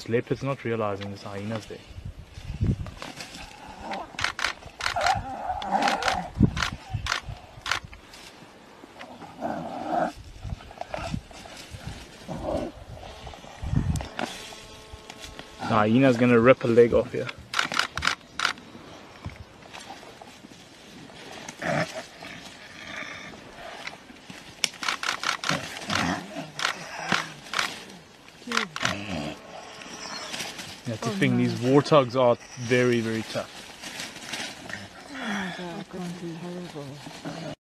This leopard's not realizing this hyena's there. The hyena's gonna rip a leg off here. That's the thing, these warthogs are very, very tough. Oh my God, that's horrible.